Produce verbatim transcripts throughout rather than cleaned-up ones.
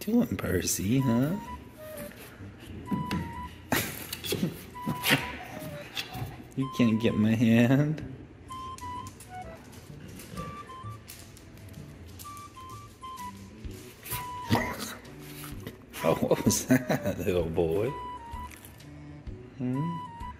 doing, Percy, huh? You can't get my hand. Oh, what was that, little boy? Hmm?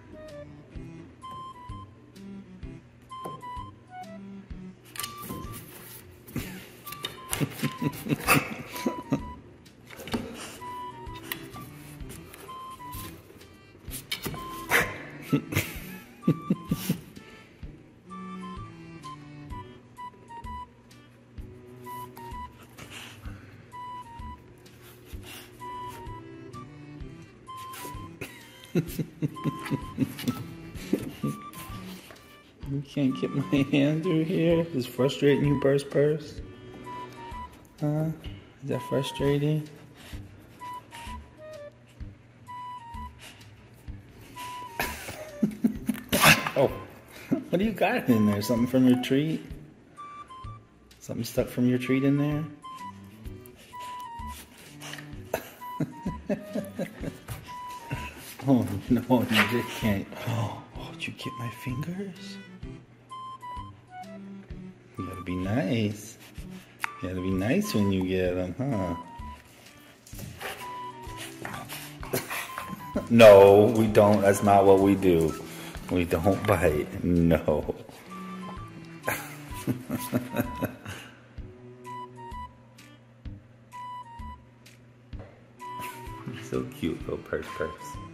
You can't get my hand through here? Is it frustrating you, Purse Purse? Huh? Is that frustrating? Oh, what do you got in there? Something from your treat? Something stuck from your treat in there? Oh no, you just can't. Oh, did you get my fingers? You gotta be nice. You gotta be nice when you get them, huh? No, we don't. That's not what we do. We don't bite. No. So cute, little Purse Purse.